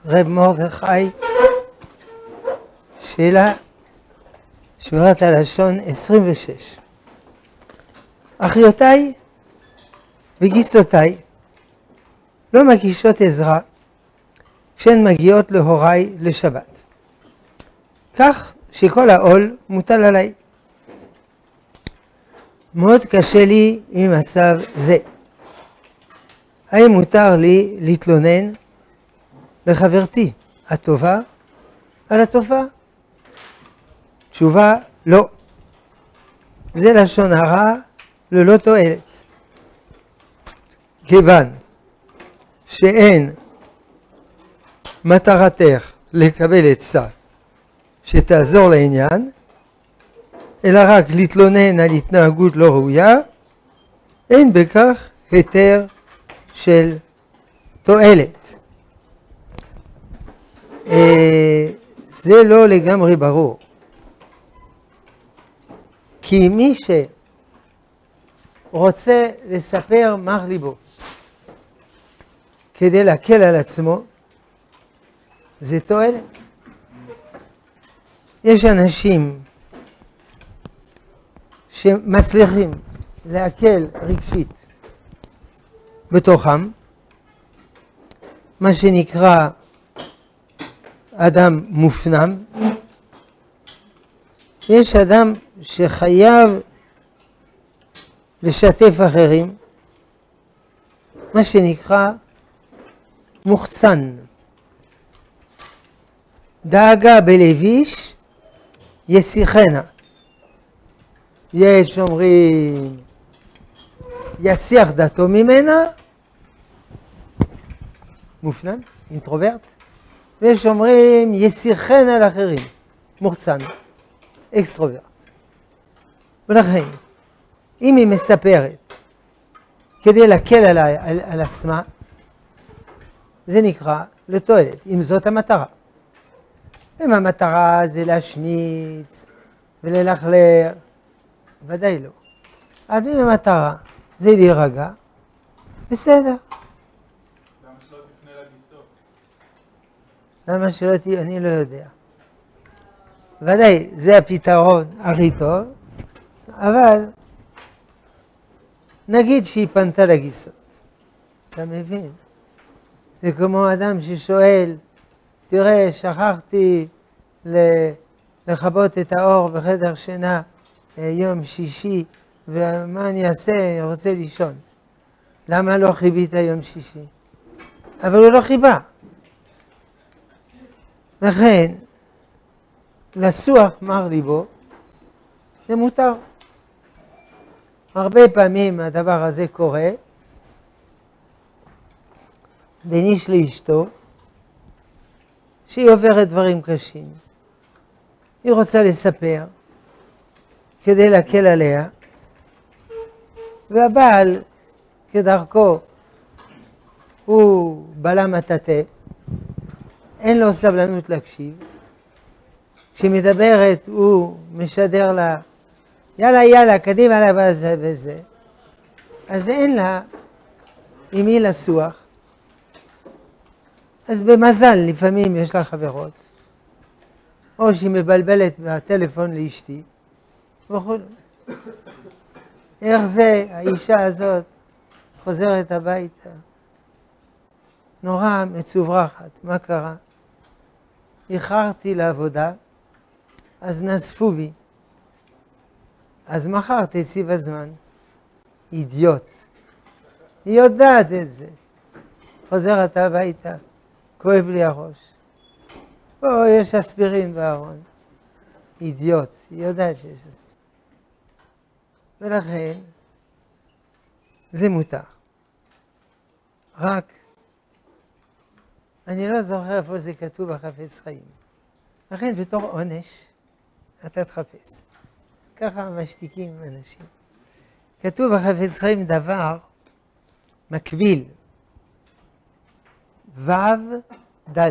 רב מרדכי, שאלה שמירת הלשון 26. אחיותיי וגיסותיי לא מגישות עזרה כשהן מגיעות להוריי לשבת, כך שכל העול מוטל עליי. מאוד קשה לי עם מצב זה. האם מותר לי להתלונן לחברתי הטובה על התופעה? תשובה, לא. זה לשון הרע ללא תועלת. כיוון שאין מטרתך לקבל עצה שתעזור לעניין, אלא רק להתלונן על התנהגות לא ראויה, אין בכך היתר של תועלת. זה לא לגמרי ברור. כי מי שרוצה לספר מר ליבו כדי להקל על עצמו, זה תועלת. יש אנשים שמצליחים להקל רגשית בתוכם, מה שנקרא אדם מופנם. יש אדם שחייב לשתף אחרים, מה שנקרא מוחצן. דאגה בלב איש יסיחנה. יש אומרים יסיח דעתו ממנה, מופנם, אינטרוברט, ויש אומרים יסיחן על אחרים, מוחצן, אקסטרוברט. ולכן, אם היא מספרת כדי להקל על עצמה, זה נקרא לתועלת, אם זאת המטרה. אם המטרה זה להשמיץ וללכלר, ודאי לא. אבל אם המטרה זה להירגע, בסדר. למה שלא תפנה לגיסות? למה שלא תהיה? אני לא יודע. ודאי, זה הפתרון הכי טוב, אבל נגיד שהיא פנתה לגיסות. אתה מבין? זה כמו אדם ששואל, תראה, שכחתי לכבות את האור בחדר שינה יום שישי, ומה אני אעשה? אני רוצה לישון. למה לא חיבית יום שישי? אבל הוא לא חיבה. לכן, לסוח מר ליבו, זה מותר. הרבה פעמים הדבר הזה קורה, בין איש לאשתו, שהיא עוברת דברים קשים. היא רוצה לספר כדי להקל עליה, והבעל כדרכו הוא בלם מטאטא, אין לו סבלנות להקשיב. כשמדברת הוא משדר לה יאללה יאללה קדימה לה וזה וזה, אז אין לה עם מי לסוח. אז במזל לפעמים יש לה חברות, או שהיא מבלבלת בטלפון לאשתי וכו'. איך זה האישה הזאת חוזרת הביתה נורא מצוברחת? מה קרה? איחרתי לעבודה, אז נזפו בי, אז מחר תצאי בזמן. אידיוט. היא יודעת את זה. חוזרת הביתה, כואב לי הראש. פה יש אספירין בארון. אידיוט. היא יודעת שיש אספירין. ולכן זה מותר. רק אני לא זוכר איפה זה כתוב בחפץ חיים. לכן בתור עונש אתה תחפש. ככה משתיקים אנשים. כתוב בחפץ חיים דבר מקביל. ו' ד'.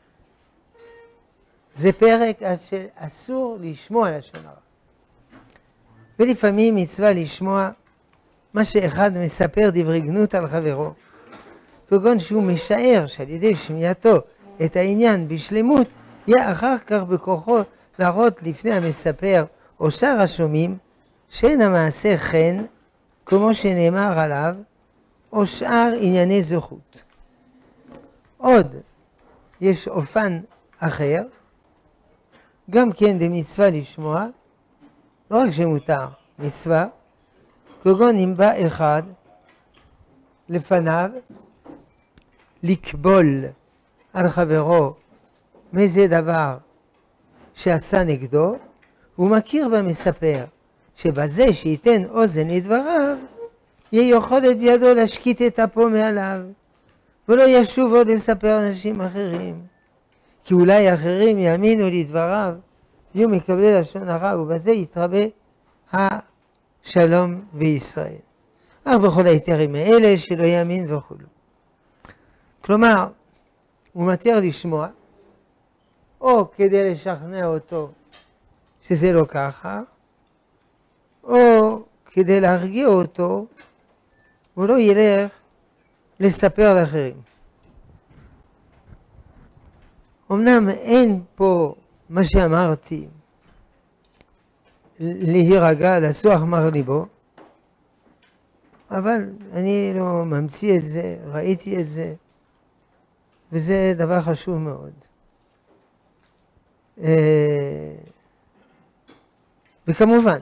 זה פרק שאסור לשמוע לשון הרע. ולפעמים מצווה לשמוע מה שאחד מספר דברי גנות על חברו, כגון שהוא משער שעל ידי שמיעתו את העניין בשלמות, יהיה אחר כך בכוחו להראות לפני המספר או שאר השומעים שאין המעשה חן כמו שנאמר עליו או שאר ענייני זכות. עוד יש אופן אחר, גם כן במצווה לשמוע, לא רק שמותר, מצווה, כגון אם בא אחד לפניו לקבול על חברו מאיזה דבר שעשה נגדו, הוא מכיר במספר שבזה שייתן אוזן לדבריו, יהיה יכולת בידו להשקיט את אפו מעליו, ולא ישוב עוד לספר אנשים אחרים, כי אולי אחרים יאמינו לדבריו, יהיו מקבלי לשון הרע, ובזה יתרבה השלום בישראל. אך בכל היתרים האלה שלא יאמין וכו'. כלומר, הוא מתיר לשמוע, או כדי לשכנע אותו שזה לא ככה, או כדי להרגיע אותו, הוא לא ילך לספר לאחרים. אמנם אין פה מה שאמרתי, להירגע, לסוח מר ליבו, אבל אני לא ממציא את זה, ראיתי את זה, וזה דבר חשוב מאוד. וכמובן,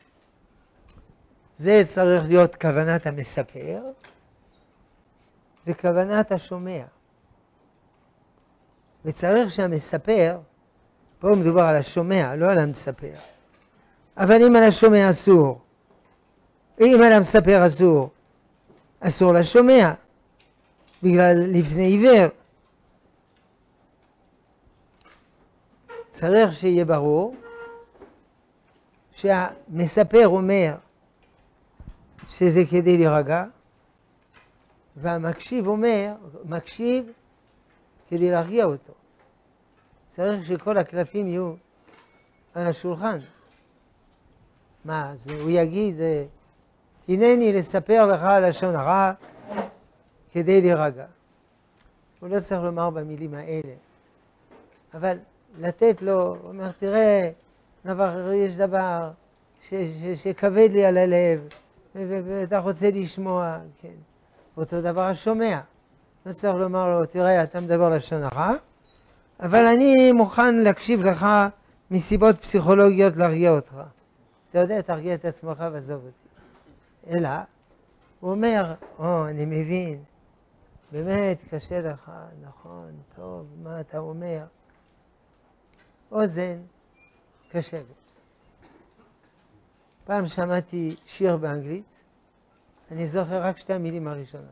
זה צריך להיות כוונת המספר וכוונת השומע. וצריך שהמספר, פה מדובר על השומע, לא על המספר. אבל אם על השומע אסור, אם על המספר אסור, אסור לשומע, בגלל לפני עיוור. צריך שיהיה ברור שהמספר אומר שזה כדי להירגע, והמקשיב אומר, מקשיב כדי להרגיע אותו. צריך שכל הקלפים יהיו על השולחן. מה, אז הוא יגיד, הנני לספר לך לשון הרע כדי להירגע. הוא לא צריך לומר במילים האלה, אבל לתת לו, הוא אומר, תראה, יש דבר שכבד לי על הלב, ואתה רוצה לשמוע, כן. אותו דבר השומע. לא צריך לומר לו, תראה, אתה מדבר לשון הרע, אבל אני מוכן להקשיב לך מסיבות פסיכולוגיות להרגיע אותך. אתה יודע, תרגיע את עצמך ועזוב אותי. אלא, הוא אומר, אני מבין, באמת קשה לך, נכון, טוב, מה אתה אומר? אוזן קשבת. פעם שמעתי שיר באנגלית, אני זוכר רק שתי המילים הראשונות.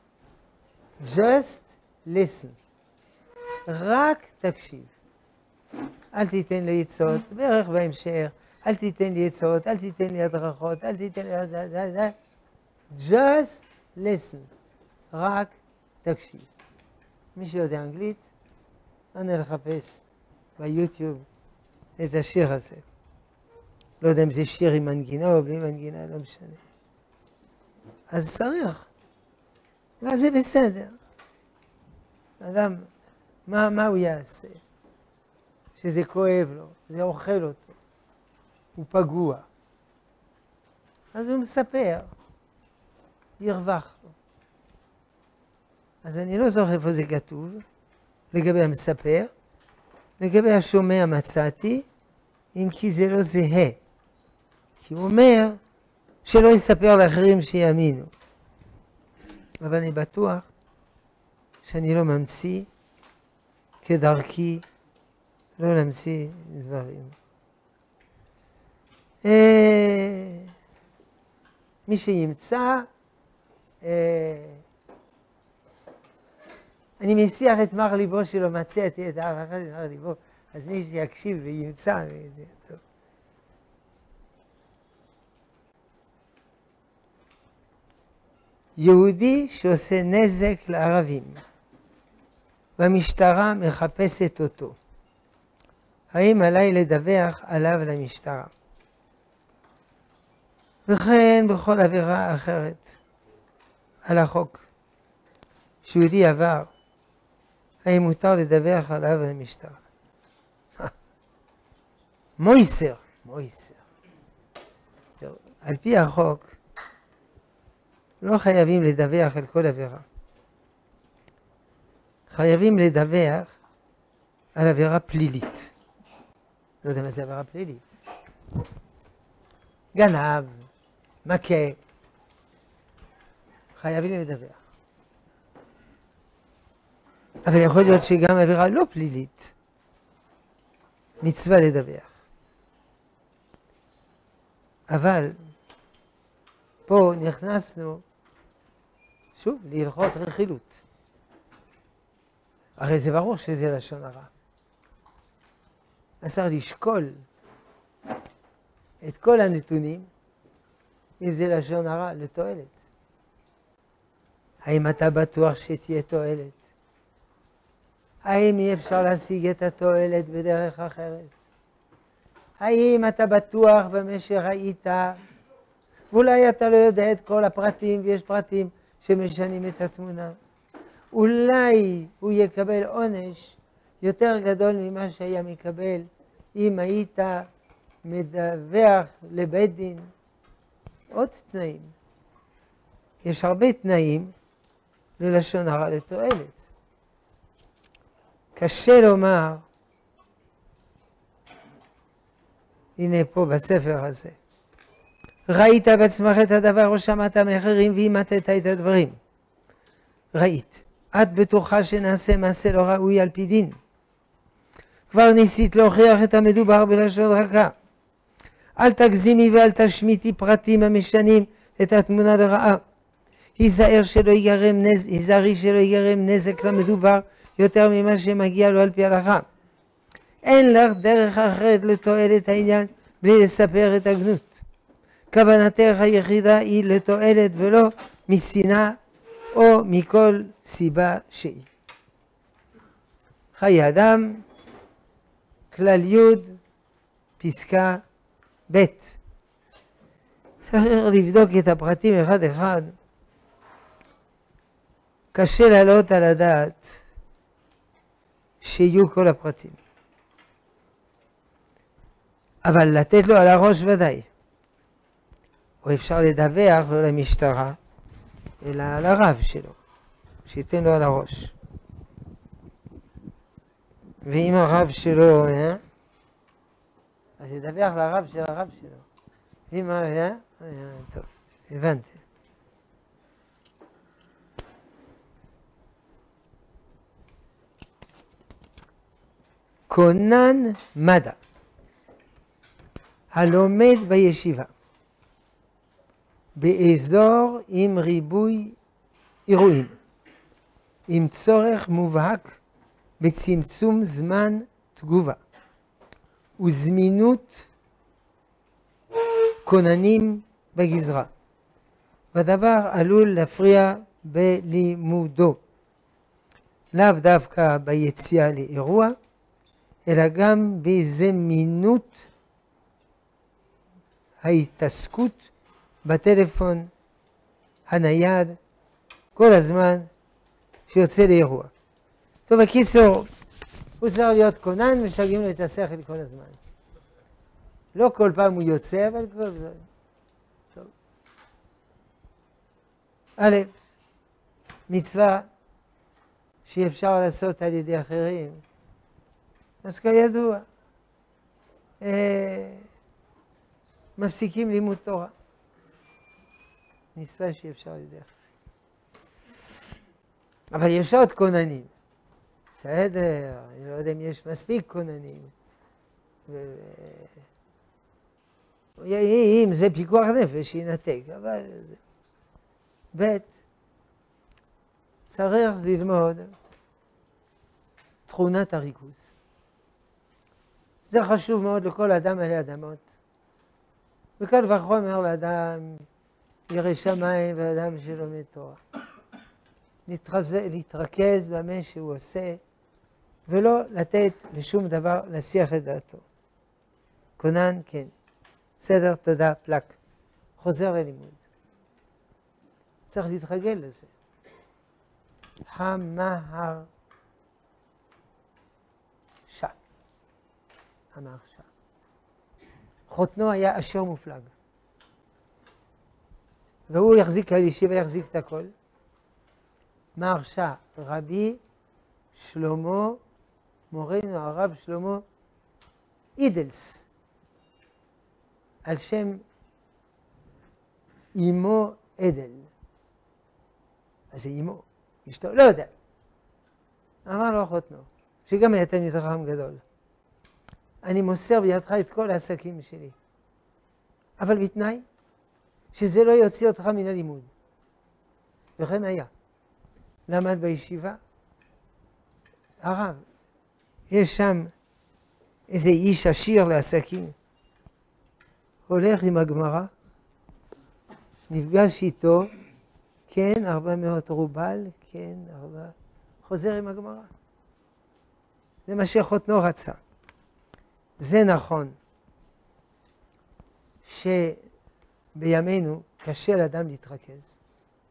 Just listen. רק תקשיב. אל תיתן לי עצות, בערך בהמשך, אל תיתן לי עצות, אל תיתן לי הדרכות, אל תיתן לי... Just listen. רק תקשיב. מי שיודע אנגלית, אני לחפש ביוטיוב את השיר הזה. לא יודע אם זה שיר עם מנגינה או בלי מנגינה, לא משנה. אז צריך. ואז זה בסדר. אדם, מה הוא יעשה? שזה כואב לו, זה אוכל אותו, הוא פגוע. אז הוא מספר, ירווח לו. אז אני לא זוכר איפה זה כתוב, לגבי המספר, לגבי השומע מצאתי, אם כי זה לא זהה. כי הוא אומר שלא יספר לאחרים שיאמינו. אבל אני בטוח שאני לא ממציא כדרכי, לא להמציא דברים. מי שימצא, אני מסיח את מר ליבו שלא מצאתי את הערכה של מר ליבו, אז מי שיקשיב וימצא, זה טוב. יהודי שעושה נזק לערבים, והמשטרה מחפשת אותו. האם עליי לדווח עליו למשטרה? וכן בכל עבירה אחרת על החוק שיהודי עבר האם מותר לדווח עליו למשטרה? מויסר. על פי החוק, לא חייבים לדווח על כל עבירה. חייבים לדווח על עבירה פלילית. לא יודע מה זה עבירה פלילית. גנב, מכה, חייבים לדווח. אבל יכול להיות שגם עבירה לא פלילית, מצווה לדווח. אבל פה נכנסנו שוב להלכות רכילות. הרי זה ברור שזה לשון הרע. אז צריך לשקול את כל הנתונים, אם זה לשון הרע, לתועלת. האם אתה בטוח שתהיה תועלת? האם אי אפשר להשיג את התועלת בדרך אחרת? האם אתה בטוח במה שראית? ואולי אתה לא יודע את כל הפרטים, ויש פרטים שמשנים את התמונה. אולי הוא יקבל עונש יותר גדול ממה שהיה מקבל אם היית מדווח לבית דין. עוד תנאים. יש הרבה תנאים ללשון הרע לתועלת. קשה לומר, הנה פה בספר הזה, ראית בעצמך את הדבר או שמעת מאחרים ואימתת את הדברים. ראית, את בטוחה שנעשה מעשה לא ראוי על פי דין. כבר ניסית להוכיח את המדובר בלשון רכה. אל תגזימי ואל תשמיטי פרטים המשנים את התמונה לרעה. היזהרי שלא ייגרם נזק למדובר יותר ממה שמגיע לו על פי הלכה. אין לך דרך אחרת לתועלת העניין בלי לספר את הגנות. כוונתך היחידה היא לתועלת ולא משנאה או מכל סיבה שהיא. חיי אדם, כלל י' פסקה ב'. צריך לבדוק את הפרטים אחד אחד. קשה לעלות על הדעת שיהיו כל הפרטים. אבל לתת לו על הראש ודאי. או אפשר לדווח לא למשטרה, אלא על הרב שלו, שייתן לו על הראש. ואם הרב שלו, אז ידווח לרב של הרב שלו. ואם הרב, טוב, הבנתי. כונן מד"א, הלומד בישיבה, באזור עם ריבוי אירועים, עם צורך מובהק בצמצום זמן תגובה וזמינות כוננים בגזרה, והדבר עלול להפריע בלימודו, לאו דווקא ביציאה לאירוע, אלא גם בזמינות ההתעסקות בטלפון הנייד כל הזמן שיוצא לאירוע. טוב, בקיצור, הוא צריך להיות כונן, משגעים לו את השכל כל הזמן. לא כל פעם הוא יוצא, אבל כל פעם. טוב. א', מצווה שאפשר לעשות על ידי אחרים. אז כידוע, מפסיקים לימוד תורה. מצווה שאפשר על ידי אחרים. אבל יש עוד כוננים. בסדר, אני לא יודע אם יש מספיק כוננים. אם זה פיקוח נפש, ינתק, אבל ב' צריך ללמוד תכונת הריכוז. זה חשוב מאוד לכל אדם עלי אדמות. וקל וחומר לאדם ירא שמיים ולאדם שלומד תורה. להתרכז במה שהוא עושה, ולא לתת לשום דבר להסיח את דעתו. כונן, כן. בסדר, תודה, פלק. חוזר ללימוד. צריך להתרגל לזה. המהר המהרש"א. חותנו היה עשיר מופלג. והוא יחזיק הישיבה, יחזיק את הכל. מהרש"א, רבי שלמה, מורנו הרב שלמה אידלס, על שם אמו עדל. אז זה אמו, אשתו, לא יודע. אמר לו חותנו, שגם היה תלמיד חכם גדול. אני מוסר בידך את כל העסקים שלי, אבל בתנאי שזה לא יוציא אותך מן הלימוד. וכן היה. למד בישיבה, הרב, יש שם איזה איש עשיר לעסקים, הולך עם הגמרא, נפגש איתו, כן, 400 רובל, כן, חוזר עם הגמרא. זה מה שחותנו רצה. זה נכון שבימינו קשה לאדם להתרכז.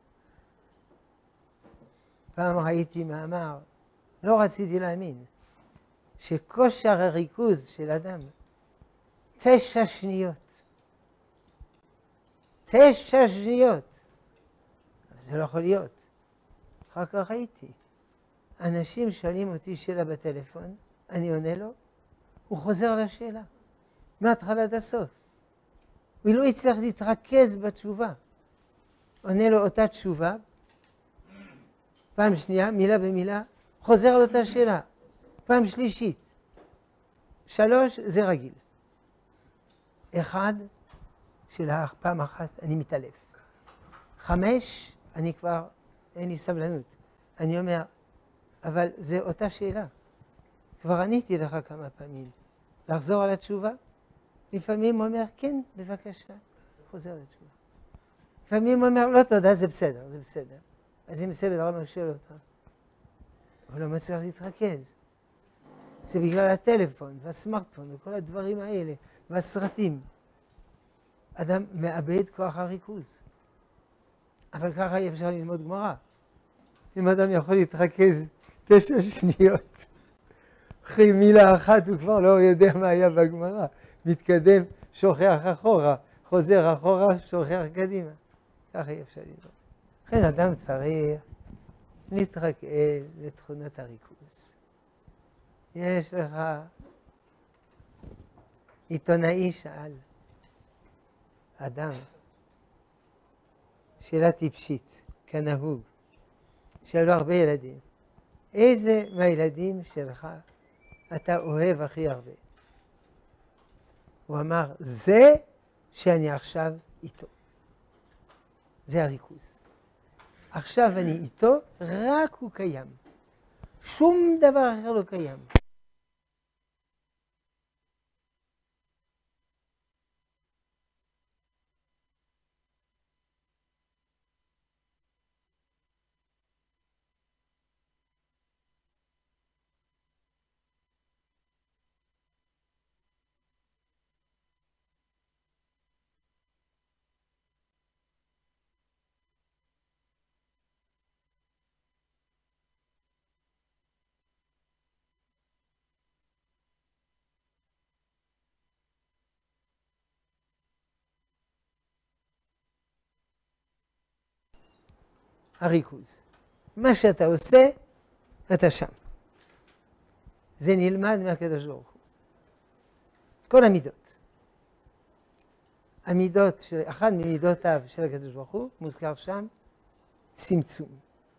פעם ראיתי מאמר, לא רציתי להאמין, שכושר הריכוז של אדם 9 שניות. 9 שניות. זה לא יכול להיות. אחר כך ראיתי. אנשים שואלים אותי שאלה בטלפון, אני עונה לו, הוא חוזר לשאלה, מההתחלה עד הסוף. הוא לא יצטרך להתרכז בתשובה. עונה לו אותה תשובה, פעם שנייה, מילה במילה, חוזר על אותה שאלה. פעם שלישית. 3, זה רגיל. 1, פעם אחת, אני מתעלף. 5, אני כבר, אין לי סבלנות. אני אומר, אבל זה אותה שאלה. כבר עניתי לך כמה פעמים. לחזור על התשובה? לפעמים הוא אומר, כן, בבקשה. חוזר על התשובה. לפעמים הוא אומר, לא תודה, זה בסדר, זה בסדר. אז אם בסדר, לא שואל אותה. הוא לא מצליח להתרכז. זה בגלל הטלפון והסמארטפון וכל הדברים האלה והסרטים. אדם מאבד כוח הריכוז. אבל ככה אי אפשר ללמוד גמרא. אם אדם יכול להתרכז 9 שניות, אחרי מילה אחת הוא כבר לא יודע מה היה בגמרא. מתקדם, שוכח אחורה, חוזר אחורה, שוכח קדימה. ככה אי אפשר ללמוד. לכן אדם צריך להתרכז לתכונת הריכוז. יש לך עיתונאי שאל, אדם, שאלה טיפשית, כנהוג, שאלו הרבה ילדים, איזה מהילדים שלך אתה אוהב הכי הרבה? הוא אמר, זה שאני עכשיו איתו. זה הריכוז. עכשיו אני איתו, רק הוא קיים. שום דבר אחר לא קיים. הריכוז. מה שאתה עושה, אתה שם. זה נלמד מהקדוש ברוך הוא. כל המידות. המידות, אחת ממידותיו של הקדוש ברוך הוא, מוזכר שם, צמצום.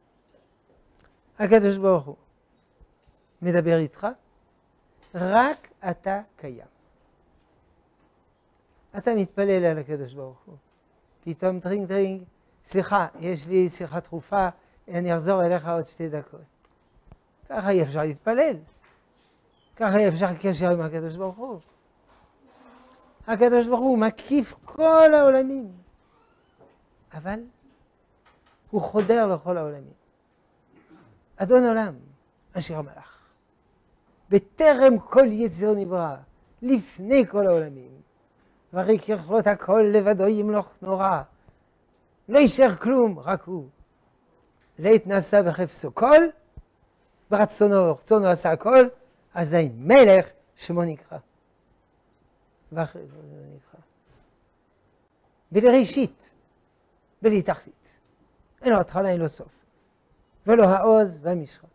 הקדוש ברוך הוא מדבר איתך, רק אתה קיים. אתה מתפלל על הקדוש ברוך הוא. פתאום טרינג, סליחה, יש לי שיחה דחופה, אני אחזור אליך עוד 2 דקות. ככה אי אפשר להתפלל. ככה אי אפשר קשר עם הקדוש ברוך הוא. הקדוש ברוך הוא מקיף כל העולמים. אבל הוא חודר לכל העולמים. אדון עולם, אשר המלאך. בטרם כל יציר נברא, לפני כל העולמים. וריק יכלות הכל לבדו ימלוך נורא. לא יישאר כלום, רק הוא. לית נעשה בחפצו כל, ברצונו עשה הכל, אזי מלך שמו נקרא. בלי ראשית, בלי תכלית. אין לו התחלה, אין לו סוף. ולא העוז והמשחה.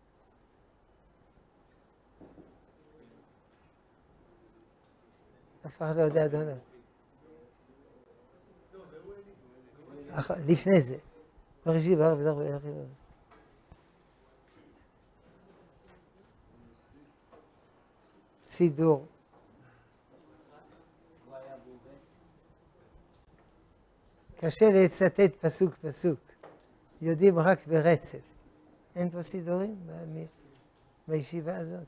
אף אחד לא יודע, אדוני. לפני זה. בראשית ברא ודבר ואלך אלוהים. סידור. קשה לצטט פסוק פסוק. יודעים רק ברצף. אין פה סידורים בישיבה הזאת.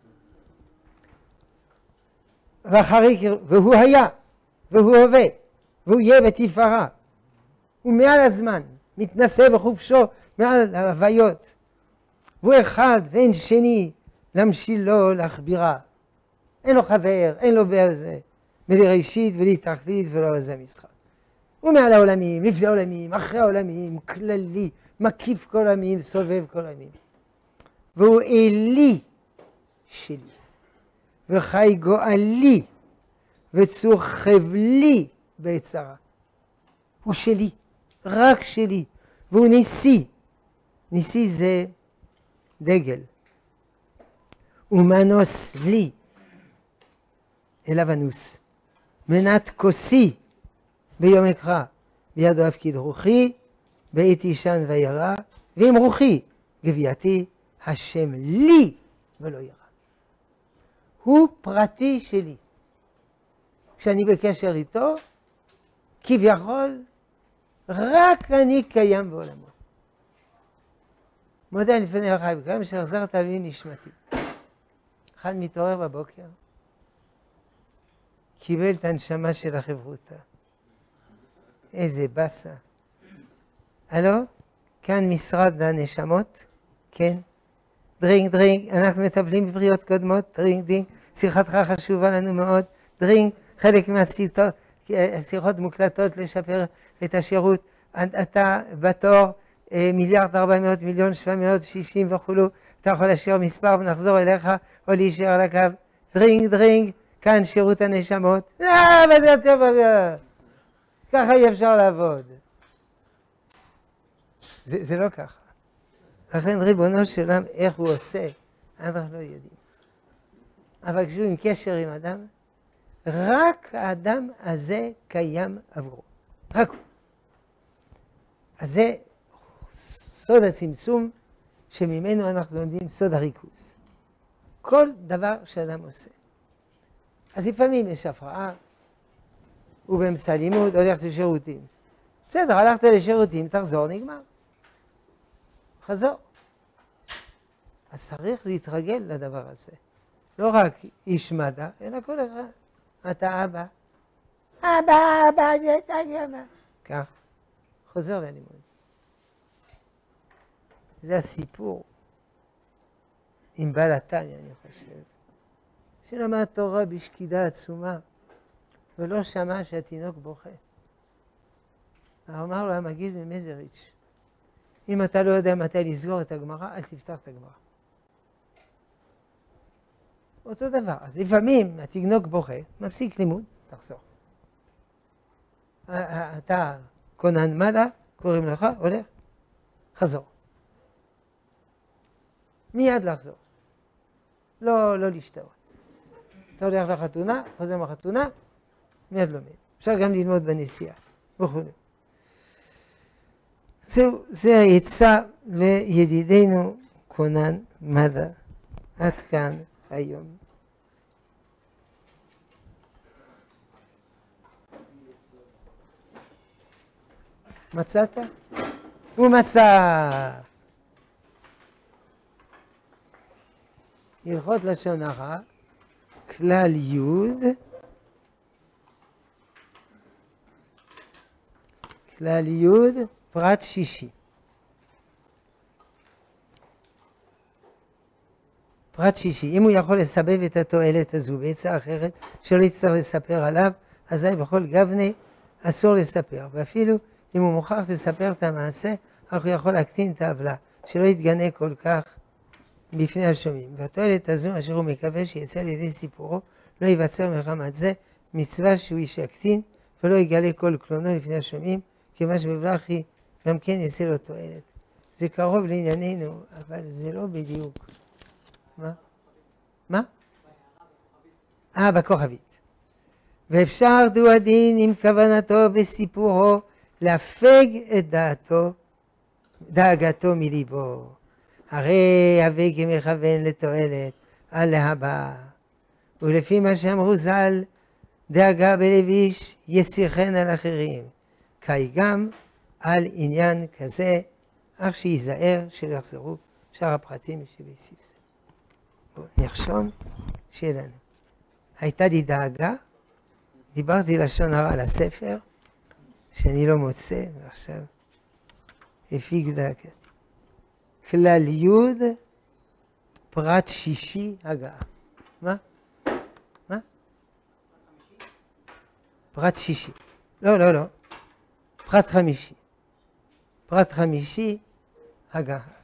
והוא היה, והוא הווה, והוא יהיה בתפארה. הוא מעל הזמן, מתנשא בחופשו מעל ההוויות. והוא אחד ואין שני, להמשילו להכבירה. אין לו חבר, אין לו בזה, בלי ראשית בלי תכלית ולא איזה משחק. הוא מעל העולמים, לפני העולמים, אחרי העולמים, כללי, מקיף כל העמים, סובב כל העמים. והוא אלי שלי, וחי גואלי, וצורחב לי ביצרה. הוא שלי, רק שלי, והוא ניסי. ניסי זה דגל. ומנוס לי, אליו אנוס. מנת כוסי ביום אקרא, בידו הפקיד רוחי, בעת ישן וירא, ועם רוחי גבייתי, השם לי ולא ירא. הוא פרטי שלי. כשאני בקשר איתו, כביכול, רק אני קיים בעולמו. מודה לפני החי בקיים, שהחזרת לי נשמתי. אחד מתעורר בבוקר, קיבל את הנשמה של החברותה. איזה בסה. הלו? כאן משרד הנשמות? כן. דרינג, דרינג, אנחנו מטפלים בבריאות קודמות, דרינג, דרינג, שיחתך חשובה לנו מאוד, דרינג, חלק מהשיחות מוקלטות לשפר את השירות, אתה בתור 1,400,760,000 וכולו, אתה יכול להשאיר מספר ונחזור אליך או להישאר על הקו, דרינג, דרינג, כאן שירות הנשמות, וזה יותר בגלל, ככה אי אפשר לעבוד. זה לא ככה. לכן ריבונו של עולם, איך הוא עושה, אנחנו לא יודעים. אבל כשהוא עם קשר עם אדם, רק האדם הזה קיים עבורו. רק הוא. אז זה סוד הצמצום שממנו אנחנו לומדים סוד הריכוז. כל דבר שאדם עושה. אז לפעמים יש הפרעה, הוא באמצע לימוד, הולך לשירותים. בסדר, הלכת לשירותים, תחזור, נגמר. חזור. אז צריך להתרגל לדבר הזה. לא רק איש מדע, אלא כל אחד. אתה אבא. אבא, זה אבא. כך. חוזר ללימוד. זה הסיפור עם בעל התניא, אני חושב. שלמד תורה בשקידה עצומה, ולא שמע שהתינוק בוכה. אמר לו המגיז ממזריץ', אם אתה לא יודע מתי לסגור את הגמרא, אל תפתח את הגמרא. אותו דבר. אז לפעמים התינוק בוכה, מפסיק לימוד, תחזור. אתה כונן מדע, קוראים לך, הולך, חזור. מיד לחזור. לא להשתאות. אתה הולך לחתונה, חוזר מהחתונה, מיד לומד. אפשר גם ללמוד בנסיעה, וכו'. זה העצה לידידנו כונן מדע. עד כאן היום. מצאת? הוא מצא. הלכות לשון הרע, כלל י', כלל י', פרט שישי. פרט שישי, אם הוא יכול לסבב את התועלת הזו בעצה אחרת, שלא יצטרך לספר עליו, אזי בכל גבנה אסור לספר. ואפילו אם הוא מוכרח לספר את המעשה, אך הוא יכול להקטין את העוולה, שלא יתגנה כל כך בפני השומעים. והתועלת הזו, אשר הוא מקווה שיצא לידי סיפורו, לא ייווצר מחמת זה מצווה שהוא איש יקטין, ולא יגלה כל קלונו לפני השומעים, כיוון שבבלחי גם כן יעשה לו תועלת. זה קרוב לענייננו, אבל זה לא בדיוק. מה? מה? בכוכבית. ואפשר דו הדין עם כוונתו בסיפורו להפג את דאגתו מליבו. הרי הווה כמכוון לתועלת על להבא. ולפי מה שאמרו ז"ל, דאגה בלב איש יסיחן על אחרים. כאי גם על עניין כזה, אך שיזהר שלא יחזרו שאר הפרטים שבסיס. בואו נרשום שיהיה לנו. הייתה לי דאגה, דיברתי לשון הרע על הספר, שאני לא מוצא, ועכשיו הפיק דאגתי. כלל י' פרט שישי הגעה. מה? מה? פרט שישי. לא. פרט חמישי. פרט חמישי הגעה.